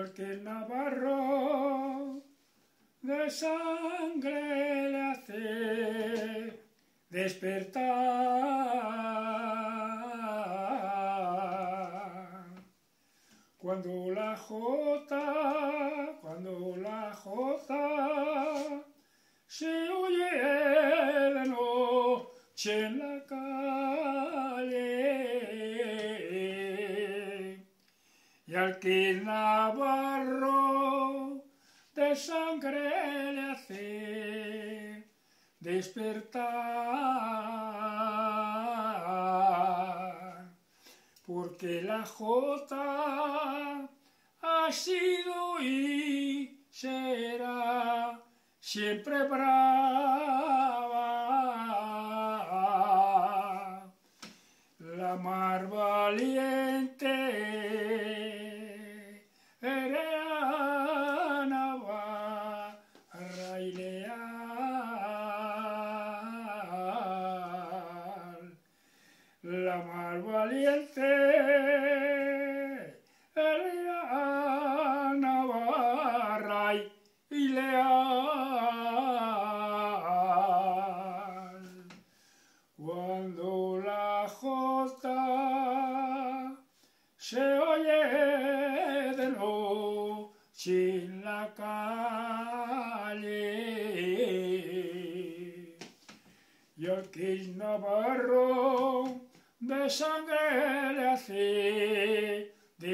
al que el navarro de sangre le hace despertar. Cuando la jota se oye de noche en la calle, y al que el navarro de sangre le hace despertar, porque la jota ha sido y será siempre brava, la más valiente era Navarra y leal, la más valiente era Navarra y leal. Cuando la jota se oye de noche en la calle, y al que es navarro de sangre le hace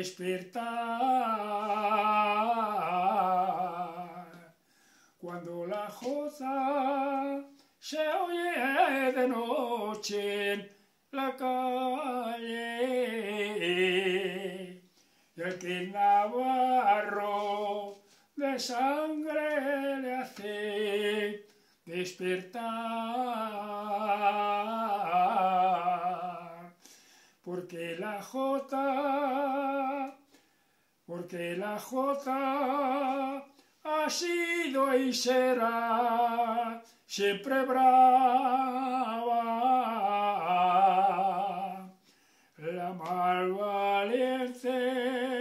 despertar. Cuando la jota se oye de noche en la calle, y al que el navarro de sangre le hace despertar, porque la jota ha sido y será siempre brava, la más valiente